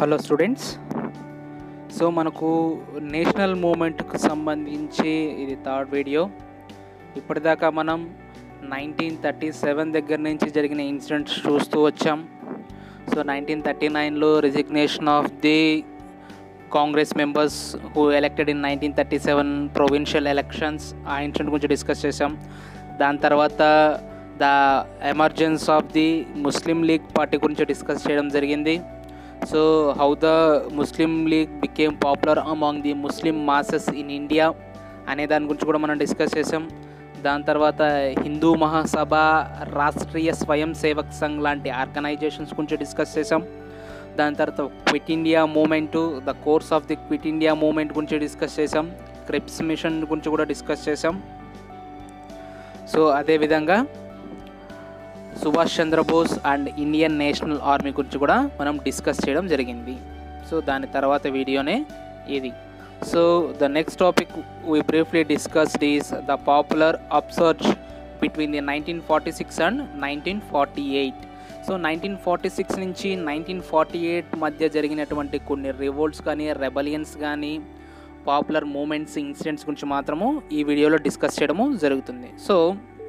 Hello students. So మనకు national మూమెంట్కు సంబంధించి ఇది థర్డ్ వీడియో. ఇప్పటిదాకా మనం 1937 దగ్గర నుంచి జరిగిన ఇన్సిడెంట్స్ చూస్తూ వచ్చాం. సో 1939లో resignation of the Congress members who elected in 1937 provincial elections, ఆ ఇన్సిడెంట్ గురించి డిస్కస్ చేసాం. దాని తర్వాత the emergence of the Muslim League party గురించి డిస్కస్ చేయడం జరిగింది. So how the Muslim League became popular among the Muslim masses in India అనే దాని గురించి కూడా మనం డిస్కస్ చేసాం. దాని తర్వాత హిందూ మహాసభ, రాష్ట్రీయ స్వయం సేవక్ సంఘ్ లాంటి ఆర్గనైజేషన్స్ గురించి డిస్కస్ చేసాం. దాని తర్వాత Quit India Movement, the course of the Quit India Movement గురించి డిస్కస్ చేసాం. క్రిప్స్ మిషన్ గురించి కూడా డిస్కస్ చేసాం. సో అదేవిధంగా Subhash Chandrabose and Indian National Army గురించి కూడా మనం డిస్కస్ చేయడం జరిగింది. సో దాని తర్వాత వీడియోనే ఇది. So the next topic we briefly discussed is the popular upsurge between the 1946 and 1948. So 1946 నుంచి 1948 మధ్య జరిగినటువంటి కొన్ని రివోల్ట్స్ కానీ, రెబలియన్స్ కానీ, పాపులర్ మూమెంట్స్, ఇన్సిడెంట్స్ గురించి మాత్రము ఈ వీడియోలో డిస్కస్ చేయడము జరుగుతుంది. So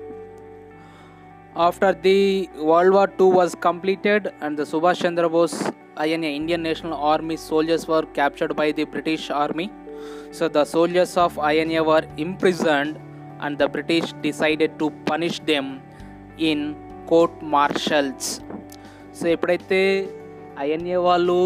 after the World War II was completed and the Subhash Chandra Bose INA Indian National Army soldiers were captured by the British Army. So the soldiers of INA were imprisoned and the British decided to punish them in court martials. So ఎప్పుడైతే INA వాళ్ళు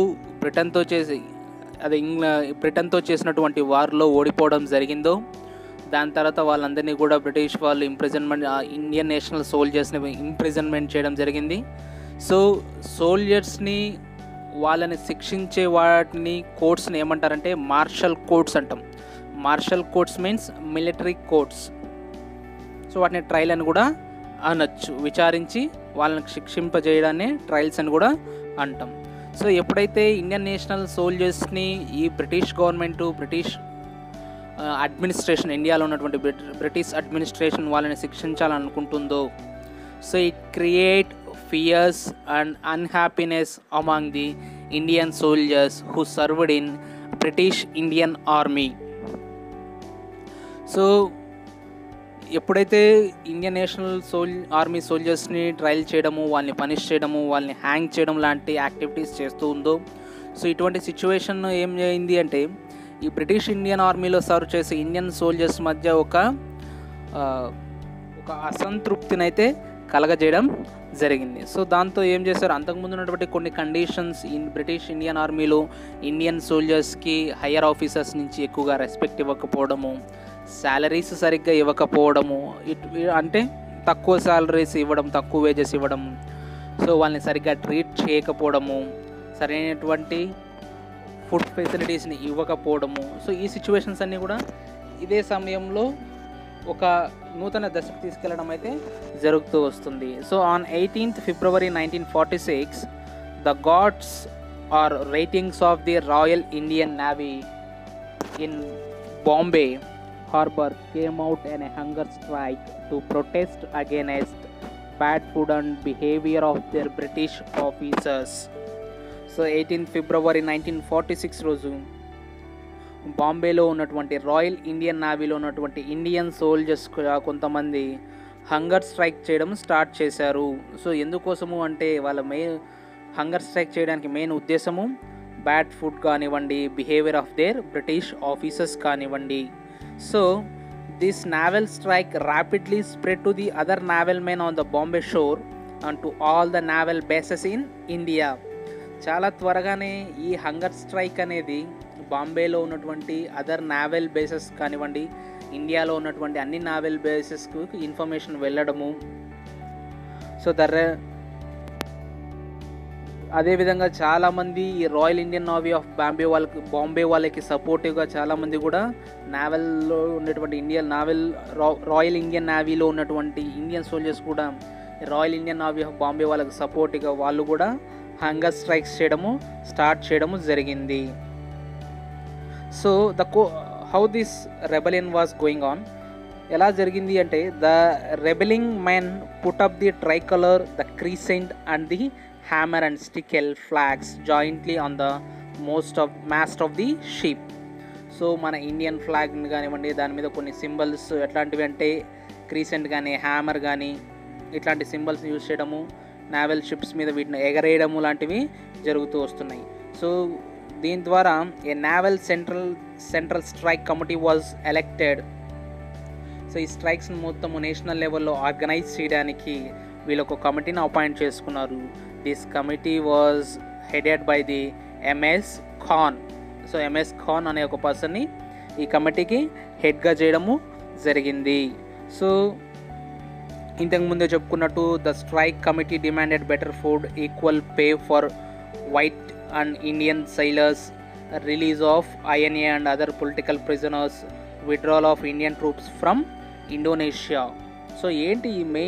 బ్రిటన్తో చేసినటువంటి వార్లో ఓడిపోవడం జరిగిందో, దాని తర్వాత వాళ్ళందరినీ కూడా బ్రిటిష్ వాళ్ళు ఇండియన్ నేషనల్ సోల్జర్స్ని ఇంప్రిజన్మెంట్ చేయడం జరిగింది. సో సోల్జర్స్ని, వాళ్ళని శిక్షించే వాటిని, కోర్ట్స్ని ఏమంటారంటే మార్షల్ కోర్ట్స్ అంటాం. Martial courts means military courts. So వాటిని ట్రయల్ అని కూడా అనొచ్చు. విచారించి వాళ్ళని శిక్షింపజేయడాన్ని ట్రయల్స్ అని కూడా అంటాం. సో ఎప్పుడైతే ఇండియన్ నేషనల్ సోల్జర్స్ని ఈ బ్రిటిష్ గవర్నమెంటు, బ్రిటిష్ అడ్మినిస్ట్రేషన్, ఇండియాలో ఉన్నటువంటి బ్రిటిష్ అడ్మినిస్ట్రేషన్ వాళ్ళని శిక్షించాలనుకుంటుందో, so it create fears and unhappiness among the Indian soldiers who served in British Indian Army. So ఎప్పుడైతే ఇండియన్ నేషనల్ ఆర్మీ సోల్జర్స్ని ట్రయల్ చేయడము, వాళ్ళని పనిష్ చేయడము, వాళ్ళని హ్యాంగ్ చేయడం లాంటి యాక్టివిటీస్ చేస్తూ ఉందో, సో ఇటువంటి సిచ్యువేషన్ ఏం అయింది అంటే ఈ బ్రిటిష్ ఇండియన్ ఆర్మీలో సర్వ్ చేసే ఇండియన్ సోల్జర్స్ మధ్య ఒక అసంతృప్తిని అయితే కలగజేయడం జరిగింది. సో దాంతో ఏం చేశారు, అంతకుముందు ఉన్నటువంటి కొన్ని కండిషన్స్ బ్రిటిష్ ఇండియన్ ఆర్మీలో ఇండియన్ సోల్జర్స్కి హయ్యర్ ఆఫీసర్స్ నుంచి ఎక్కువగా రెస్పెక్ట్ ఇవ్వకపోవడము, శాలరీస్ సరిగ్గా ఇవ్వకపోవడము, అంటే తక్కువ శాలరీస్ ఇవ్వడం, తక్కువ వేజెస్ ఇవ్వడం, సో వాళ్ళని సరిగ్గా ట్రీట్ చేయకపోవడము, సరైనటువంటి ఫుడ్ ఫెసిలిటీస్ని ఇవ్వకపోవడము. సో ఈ సిచ్యువేషన్స్ అన్నీ కూడా ఇదే సమయంలో ఒక నూతన దశకు తీసుకెళ్లడం అయితే జరుగుతూ వస్తుంది. So on 18th February 1946 the guards or ratings of the Royal Indian Navy in Bombay harbour came out in a hunger strike to protest against bad food and behaviour of their British officers. So 18th February 1946 రోజు బాంబేలో ఉన్నటువంటి royal Indian నేవీలో ఉన్నటువంటి Indian soldiers కొంతమంది hunger strike చేయడం start చేశారు. So ఎందుకోసము అంటే వాళ్ళ హంగర్ స్ట్రైక్ చేయడానికి మెయిన్ ఉద్దేశము బ్యాడ్ ఫుడ్ కానివ్వండి, behaviour of their British officers కానివ్వండి. So this naval strike rapidly spread to the other naval men on the Bombay shore and to all the naval bases in India. చాలా త్వరగానే ఈ hunger strike అనేది బాంబేలో ఉన్నటువంటి other naval bases కానివ్వండి, ఇండియాలో ఉన్నటువంటి అన్ని నావల్ బేసెస్కు ఇన్ఫర్మేషన్ వెళ్ళడము. సో అదేవిధంగా చాలామంది ఈ Royal Indian Navy of Bombay వాళ్ళకి సపోర్టివ్గా చాలామంది కూడా నావల్లో ఉన్నటువంటి రాయల్ ఇండియన్ నేవీలో ఉన్నటువంటి ఇండియన్ సోల్జర్స్ కూడా Royal Indian Navy of Bombay వాళ్ళకి సపోర్టివ్గా వాళ్ళు కూడా హంగర్ స్ట్రైక్స్ స్టార్ట్ చేయడము జరిగింది. So how this rebellion was going on, ఎలా జరిగింది అంటే the rebelling men put up the tricolour, the crescent and the hammer and stickle flags jointly on the mast of the ship. So మన Indian ఫ్లాగ్ని కానివ్వండి, దాని మీద కొన్ని symbols ఎట్లాంటివి అంటే క్రీసెంట్ కానీ, హ్యామర్ కానీ ఇట్లాంటి సింబల్స్ యూజ్ చేయడము, నావల్ షిప్స్ మీద వీటిని ఎగరేయడము లాంటివి జరుగుతూ వస్తున్నాయి. సో దీని ద్వారా a naval central strike committee was elected. So ఈ స్ట్రైక్స్ని మొత్తము నేషనల్ లెవెల్లో ఆర్గనైజ్ చేయడానికి వీళ్ళు ఒక కమిటీని అపాయింట్ చేసుకున్నారు. This committee was headed by the M S Khan. So M S Khan అనే ఒక పర్సన్ని ఈ కమిటీకి హెడ్గా చేయడము జరిగింది. సో ఇంతకుముందే చెప్పుకున్నట్టు the strike committee demanded better food, equal pay for white and Indian sailors, release of INA and other political prisoners, withdrawal of Indian troops from Indonesia. So ఏంటి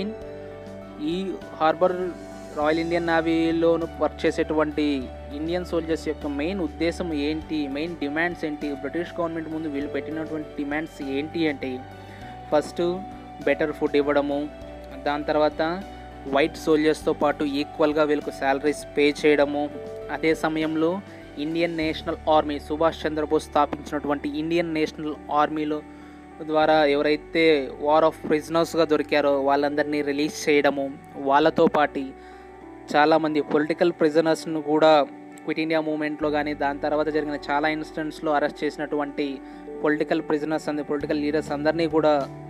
ఈ హార్బర్ రాయల్ ఇండియన్ నేవీలోను work చేసేటువంటి Indian soldiers యొక్క main ఉద్దేశం ఏంటి, main demands ఏంటి, British government ముందు వీళ్ళు పెట్టినటువంటి డిమాండ్స్ ఏంటి అంటే ఫస్ట్ బెటర్ ఫుడ్ ఇవ్వడము, దాని తర్వాత వైట్ సోల్జర్స్తో పాటు ఈక్వల్గా వీళ్ళకు శాలరీస్ పే చేయడము, అదే సమయంలో Indian National Army Subhash Chandrabose స్థాపించినటువంటి ఇండియన్ నేషనల్ ఆర్మీలో ద్వారా ఎవరైతే వార్ ఆఫ్ ప్రిజనర్స్గా దొరికారో వాళ్ళందరినీ రిలీజ్ చేయడము, వాళ్ళతో పాటు చాలామంది పొలిటికల్ ప్రిజనర్స్ను కూడా క్విట్ ఇండియా మూమెంట్లో కానీ దాని తర్వాత జరిగిన చాలా ఇన్సిడెంట్స్లో అరెస్ట్ చేసినటువంటి పొలిటికల్ ప్రిజనర్స్ పొలిటికల్ లీడర్స్ అందరినీ కూడా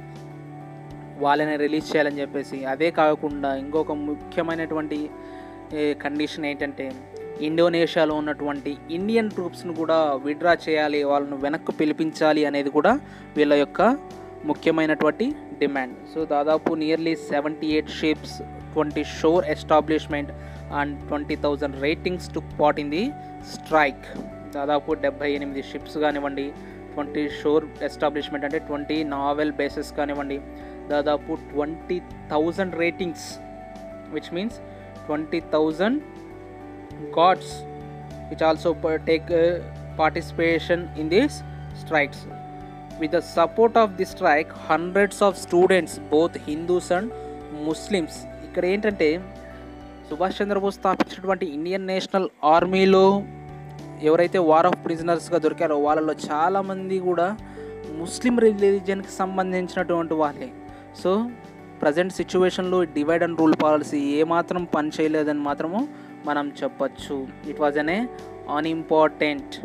వాళ్ళని రిలీజ్ చేయాలని చెప్పేసి. అదే కాకుండా ఇంకొక ముఖ్యమైనటువంటి కండిషన్ ఏంటంటే ఇండోనేషియాలో ఉన్నటువంటి ఇండియన్ ట్రూప్స్ను కూడా విత్డ్రా చేయాలి, వాళ్ళను వెనక్కు పిలిపించాలి అనేది కూడా వీళ్ళ యొక్క ముఖ్యమైనటువంటి డిమాండ్. సో దాదాపు nearly 78 ships, 20 shore establishment and 20,000 ratings took part in the strike. దాదాపు 78 షిప్స్ కానివ్వండి, 20 షోర్ ఎస్టాబ్లిష్మెంట్ అంటే 20 నావెల్ బేసెస్ కానివ్వండి, దాదాపు 20,000 ratings, which means 20,000 gods which also take participation in these strikes. With the support of this strike, hundreds of students, both Hindus and Muslims, ఇక్కడ ఏంటంటే సుభాష్ చంద్రబోస్ స్థాపించినటువంటి Indian national ఆర్మీలో ఎవరైతే war of ప్రిజనర్స్గా దొరికారో వాళ్ళలో చాలామంది కూడా ముస్లిం రిలీజియన్కి సంబంధించినటువంటి వాళ్ళే. సో ప్రజెంట్ సిచ్యువేషన్లో డివైడ్ అండ్ రూల్ పాలసీ ఏమాత్రం పని చేయలేదని మాత్రము మనం చెప్పచ్చు. It was unimportant.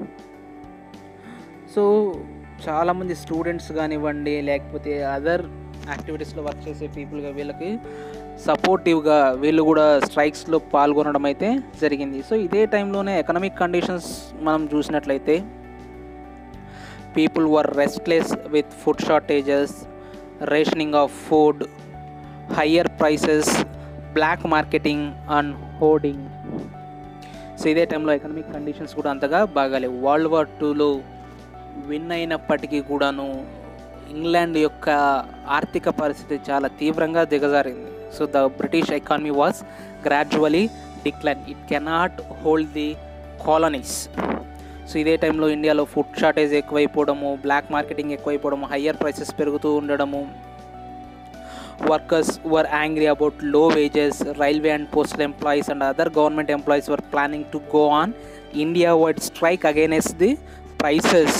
సో చాలామంది స్టూడెంట్స్ కానివ్వండి, లేకపోతే అదర్ యాక్టివిటీస్లో వర్క్ చేసే పీపుల్గా వీళ్ళకి సపోర్టివ్గా వీళ్ళు కూడా స్ట్రైక్స్లో పాల్గొనడం అయితే జరిగింది. సో ఇదే టైంలోనే ఎకనామిక్ కండిషన్స్ మనం చూసినట్లయితే people were restless with food shortages, rationing of food, higher prices, black marketing and hoarding. So ఇదే టైంలో ఎకనామిక్ కండిషన్స్ కూడా అంతగా బాగాలేవు. వరల్డ్ వార్ 2లో విన్ అయినప్పటికీ కూడాను ఇంగ్లాండ్ యొక్క ఆర్థిక పరిస్థితి చాలా తీవ్రంగా దిగజారింది. So the British economy was gradually decline. It cannot hold the colonies. So ఇదే టైంలో ఇండియాలో ఫుడ్ షార్టేజ్ ఎక్కువైపోవడము, బ్లాక్ మార్కెటింగ్ ఎక్కువైపోవడము, హయ్యర్ ప్రైసెస్ పెరుగుతూ ఉండడము, workers were angry about low wages, railway and postal employees and other government employees were planning to go on India-wide strike against the prices.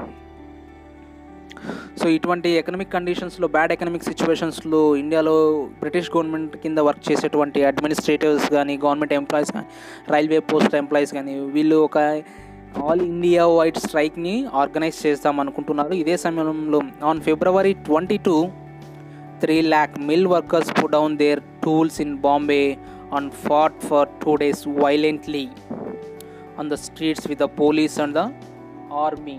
So ఇటువంటి economic కండిషన్స్లో, bad economic సిచ్యువేషన్స్లో ఇండియాలో British government కింద work చేసేటువంటి administratives కానీ, government employees కానీ, railway post employees కానీ వీళ్ళు ఒక ఆల్ ఇండియా వైడ్ స్ట్రైక్ని ఆర్గనైజ్ చేద్దాం అనుకుంటున్నారు. ఇదే సమయంలో on February 22, 3 lakh mill workers put down their tools in Bombay and fought for 2 days violently on the streets with the police and the army.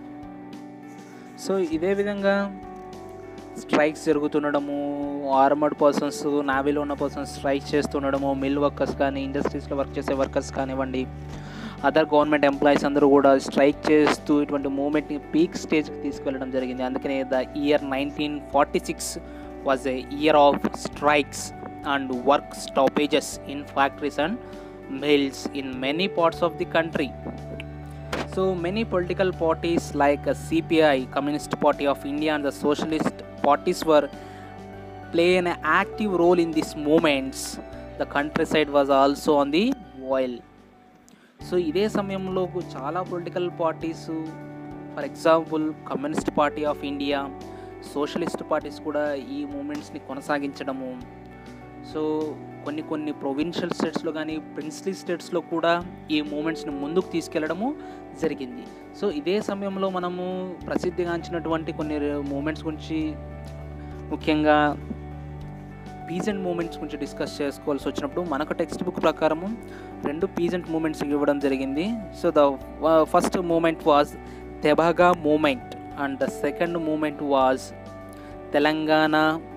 So ఇదే విధంగా స్ట్రైక్స్ జరుగుతుండడము, armoured persons, నావీలో ఉన్న పర్సన్స్ స్ట్రైక్ చేస్తుండడము, mill workers కానీ, ఇండస్ట్రీస్లో work చేసే workers కానివ్వండి, అదర్ గవర్నమెంట్ ఎంప్లాయీస్ అందరూ కూడా స్ట్రైక్ చేస్తూ ఇటువంటి మూమెంట్ని పీక్ స్టేజ్కి తీసుకెళ్ళడం జరిగింది. అందుకనే the year 1946 was a year of strikes and work stoppages in factories and mills in many parts of the country. So many political parties like CPI, Communist Party of India, and the socialist parties were playing an active role in these movements. The countryside was also on the boil. So ఇదే సమయంలో చాలా political parties, for example Communist Party of India, socialist parties కూడా ఈ మూమెంట్స్ని కొనసాగించడము. So కొన్ని provincial స్టేట్స్లో కానీ princely స్టేట్స్లో కూడా ఈ మూమెంట్స్ని ముందుకు తీసుకెళ్లడము జరిగింది. సో ఇదే సమయంలో మనము ప్రసిద్ధిగాంచినటువంటి కొన్ని మూమెంట్స్ గురించి, ముఖ్యంగా పీజెంట్ మూమెంట్స్ గురించి డిస్కస్ చేసుకోవాల్సి వచ్చినప్పుడు మనకు టెక్స్ట్ బుక్ ప్రకారము 2 పీజెంట్ మూమెంట్స్ ఇవ్వడం జరిగింది. So the first movement was Tebhaga movement and the second movement was Telangana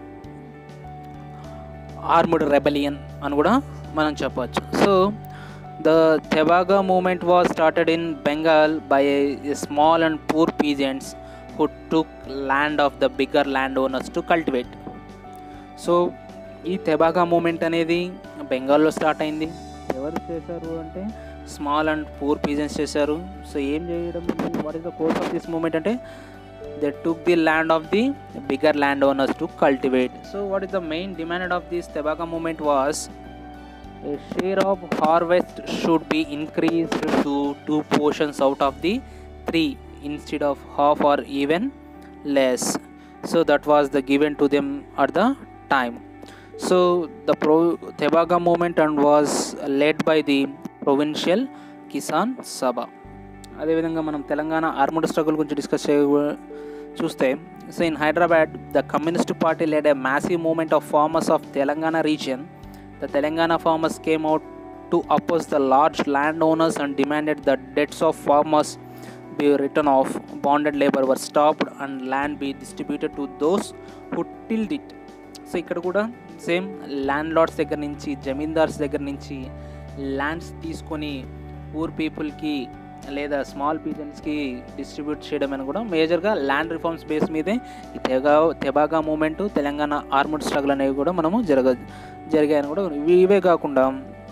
armed rebellion అని కూడా మనం చెప్పవచ్చు. So the Tebhaga movement was started in Bengal by a small and poor peasants who took land of the bigger landowners to cultivate. So ఈ Tebhaga moment అనేది బెంగాల్లో start అయింది. ఎవరు చేశారు అంటే స్మాల్ అండ్ పూర్ పీజెంట్స్ చేశారు. సో ఏం చేయడం, what is the course of this movement అంటే they took the land of the bigger land owners to cultivate. So what is the main demand of this Tebhaga movement was a share of harvest should be increased to 2 portions out of the 3 instead of half or even less. So that was the given to them at the time. So the Tebaga movement and was led by the provincial Kisan Sabha. అదే విధంగా మనం Telangana armed struggle గురించి discuss చూస్తే, so in Hyderabad the communist party led a massive movement of farmers of Telangana region. The Telangana farmers came out to oppose the large landowners and demanded that debts of farmers be written off, bonded labor were stopped and land be distributed to those who tilled it. So ఇక్కడ కూడా same land Lord's దగ్గర నుంచి, zamindars దగ్గర నుంచి lands తీసుకొని poor పీపుల్కి లేదా small పీజన్స్కి distribute చేయడం అని కూడా మేజర్గా ల్యాండ్ రిఫార్మ్స్ బేస్ మీదే ఈ Tebhaga movement, Telangana armed struggle అనేవి కూడా మనము జరిగాయని కూడా. ఇవే కాకుండా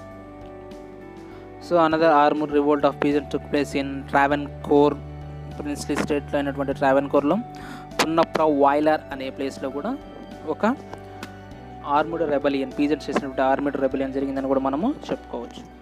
so another armed revolt of peasant took place in Travancore, princely స్టేట్లో అయినటువంటి ట్రావెన్కోర్లో పున్నప్ర వాయిలర్ అనే ప్లేస్లో కూడా ఒక ఆర్మ్డ్ రెబెలియన్, పీజెంట్స్ చేసినటువంటి ఆర్మ్డ్ రెబెలియన్ జరిగిందని కూడా మనము చెప్పుకోవచ్చు.